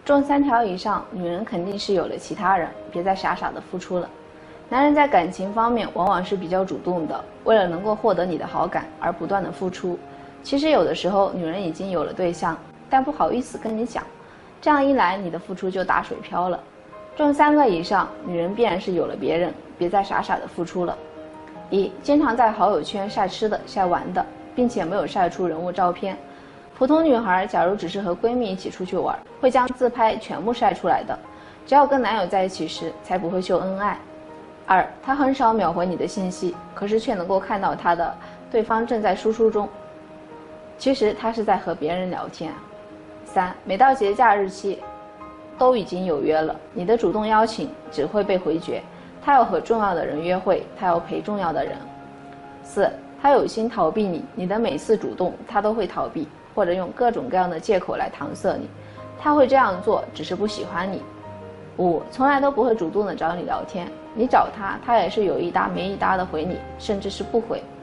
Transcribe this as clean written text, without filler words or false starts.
中3条以上，女人肯定是有了其他人，别再傻傻的付出了。男人在感情方面往往是比较主动的，为了能够获得你的好感而不断的付出。其实有的时候女人已经有了对象，但不好意思跟你讲，这样一来你的付出就打水漂了。中3个以上，女人必然是有了别人，别再傻傻的付出了。1. 经常在好友圈晒吃的晒玩的，并且没有晒出人物照片。普通女孩假如只是和闺蜜一起出去玩，会将自拍全部晒出来的，只有跟男友在一起时才不会秀恩爱。2. 她很少秒回你的信息，可是却能够看到对方正在输出中，其实她是在和别人聊天。3. 每到节假日期都已经有约了，你的主动邀请只会被回绝，她要和重要的人约会，她要陪重要的人。4. 她有心逃避你，你的每次主动她都会逃避，或者用各种各样的借口来搪塞你，她会这样做只是不喜欢你。5. 从来都不会主动的找你聊天，你找她，她也是有一搭没一搭的回你，甚至是不回。